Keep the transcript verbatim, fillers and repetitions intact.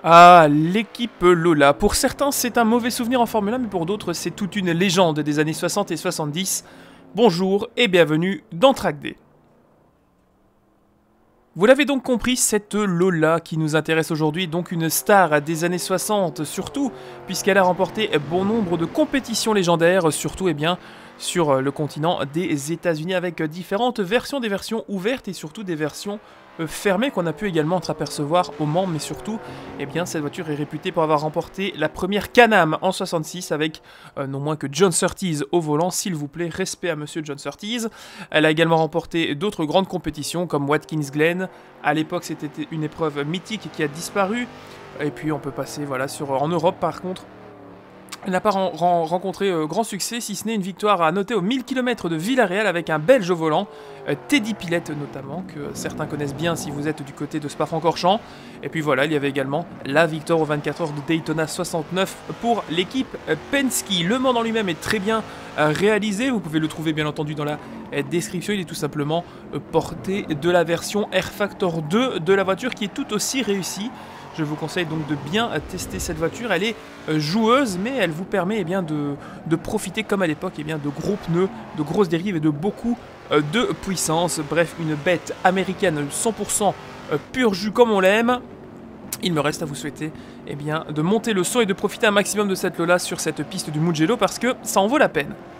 Ah, l'équipe Lola. Pour certains, c'est un mauvais souvenir en Formule un, mais pour d'autres, c'est toute une légende des années soixante et soixante-dix. Bonjour et bienvenue dans Track Day. Vous l'avez donc compris, cette Lola qui nous intéresse aujourd'hui est donc une star des années soixante, surtout puisqu'elle a remporté bon nombre de compétitions légendaires, surtout eh bien, sur le continent des États-Unis avec différentes versions, des versions ouvertes et surtout des versions fermées qu'on a pu également entreapercevoir au Mans, mais surtout, eh bien, cette voiture est réputée pour avoir remporté la première Can-Am en soixante-six avec euh, non moins que John Surtees au volant, s'il vous plaît, respect à monsieur John Surtees. Elle a également remporté d'autres grandes compétitions comme Watkins Glen. À l'époque, c'était une épreuve mythique qui a disparu. Et puis on peut passer voilà, sur, en Europe par contre. Elle n'a pas ren ren rencontré euh, grand succès, si ce n'est une victoire à noter aux mille kilomètres de Villarreal avec un Belge au volant, euh, Teddy Pillett notamment, que certains connaissent bien si vous êtes du côté de Spa-Francorchamps. Et puis voilà, il y avait également la victoire aux vingt-quatre heures de Daytona soixante-neuf pour l'équipe euh, Penske. Le Mans en lui-même est très bien euh, réalisé, vous pouvez le trouver bien entendu dans la euh, description. Il est tout simplement euh, porté de la version R Factor deux de la voiture qui est tout aussi réussie. Je vous conseille donc de bien tester cette voiture. Elle est joueuse, mais elle vous permet eh bien, de, de profiter, comme à l'époque, eh bien, de gros pneus, de grosses dérives et de beaucoup de puissance. Bref, une bête américaine cent pour cent pur jus comme on l'aime. Il me reste à vous souhaiter eh bien, de monter le son et de profiter un maximum de cette Lola sur cette piste du Mugello parce que ça en vaut la peine.